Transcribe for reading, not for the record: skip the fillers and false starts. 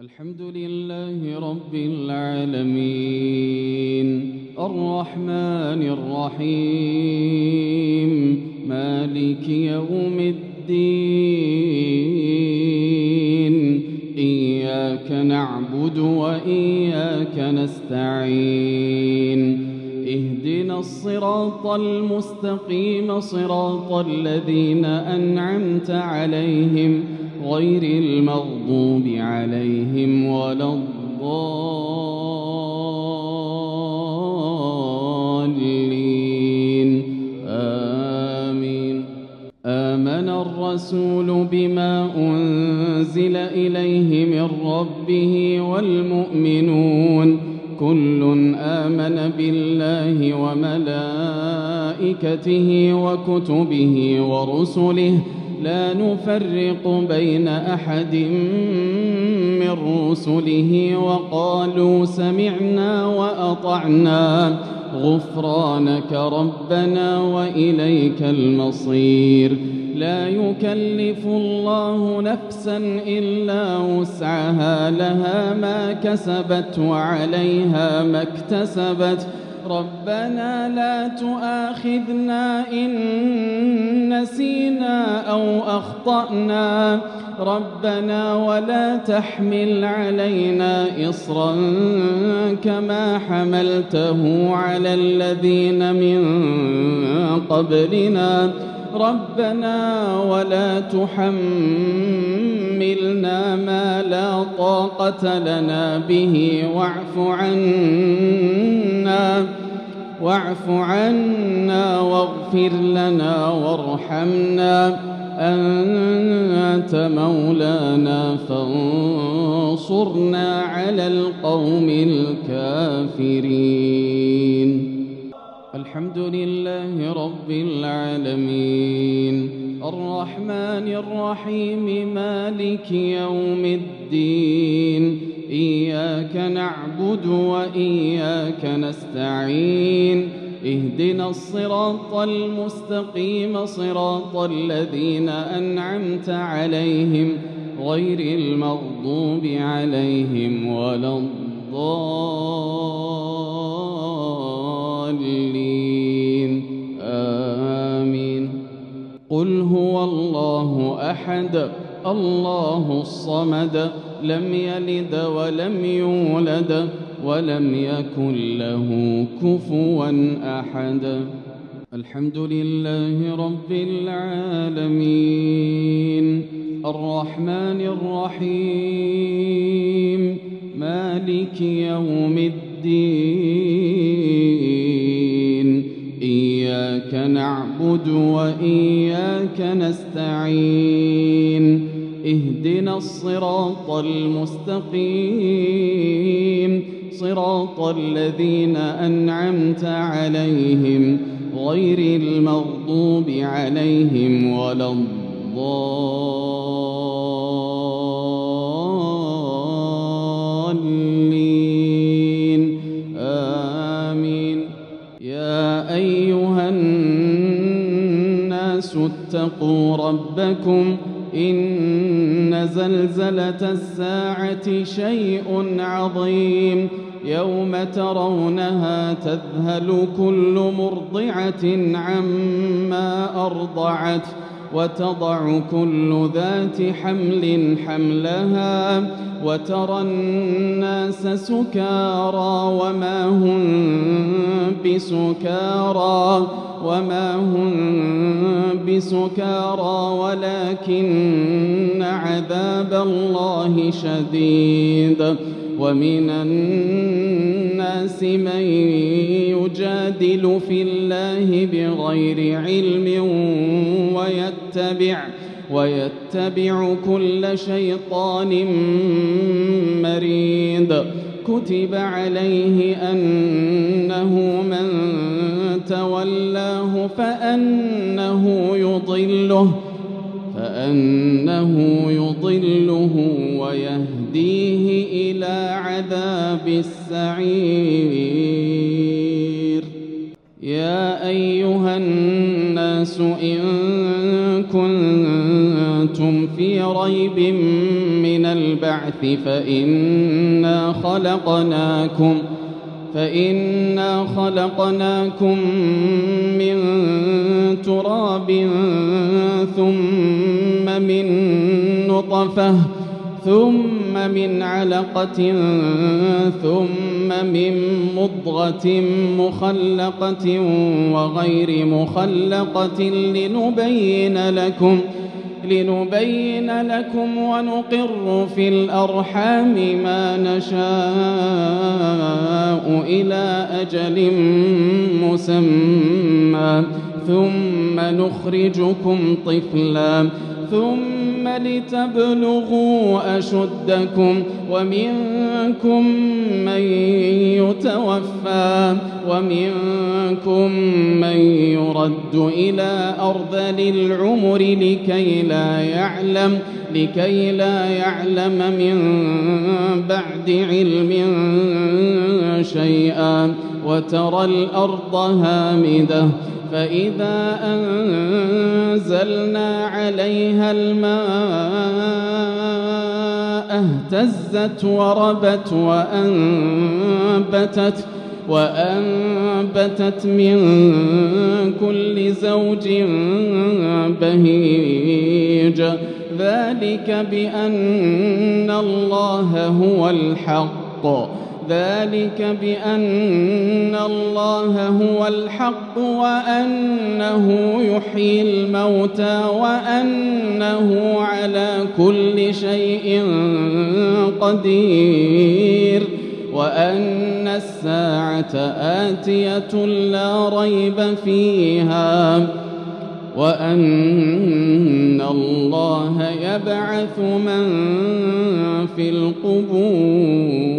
الحمد لله رب العالمين الرحمن الرحيم مالك يوم الدين إياك نعبد وإياك نستعين اهدنا الصراط المستقيم صراط الذين أنعمت عليهم غير المغضوب عليهم ولا الضالين آمين. آمن الرسول بما أنزل إليه من ربه والمؤمنون كل آمن بالله وملائكته وكتبه ورسله لا نفرق بين أحد من رسله وقالوا سمعنا وأطعنا غفرانك ربنا وإليك المصير. لا يكلف الله نفسا إلا وسعها لها ما كسبت وعليها ما اكتسبت ربنا لا تؤاخذنا إن نسينا أو أخطأنا ربنا ولا تحمل علينا إصرا كما حملته على الذين من قبلنا ربنا ولا تحملنا ما لا طاقة لنا به واعف عنا واغفر لنا وارحمنا أنت مولانا فانصرنا على القوم الكافرين. الحمد لله رب العالمين الرحمن الرحيم مالك يوم الدين إياك نعبد وإياك نستعين اهدنا الصراط المستقيم صراط الذين أنعمت عليهم غير المغضوب عليهم ولا الضالين آمين. قل هو الله أحد الله الصمد لم يلد ولم يولد ولم يكن له كفوا أحد. الحمد لله رب العالمين الرحمن الرحيم مالك يوم الدين إياك نعبد وإياك نستعين اهدنا الصراط المستقيم صراط الذين أنعمت عليهم غير المغضوب عليهم ولا الضالين آمين. يا أيها الناس اتقوا ربكم إن زلزلة الساعة شيء عظيم يوم ترونها تذهل كل مرضعة عما أرضعت وتضع كل ذات حمل حملها وترى الناس سكارى وما هم بسكارى ولكن عذاب الله شديد. ومن الناس من يجادل في الله بغير علم ويتبع كل شيطان مريد. كتب عليه أنه من تولاه فأنه يضله ويهديه إلى عذاب السعير. يا أيها الناس إن كنتم في ريب من البعث فإنا خلقناكم من تراب ثم من نطفة ثم من علقة ثم من مضغة مخلقة وغير مخلقة لنبين لكم ونقر في الأرحام ما نشاء إلى أجل مسمى ثم نخرجكم طفلا ثم لتبلغوا أشدكم ومنكم من يتوفى ومنكم من يرد إلى أرذل العمر لكي لا يعلم من بعد علم شيئا وترى الأرض هامدة فإذا أنزلنا عليها الماء اهتزت وربت وأنبتت من كل زوج بهيج ذلك بأن الله هو الحق وأنه يحيي الموتى وأنه على كل شيء قدير وأن الساعة آتية لا ريب فيها وأن الله يبعث من في القبور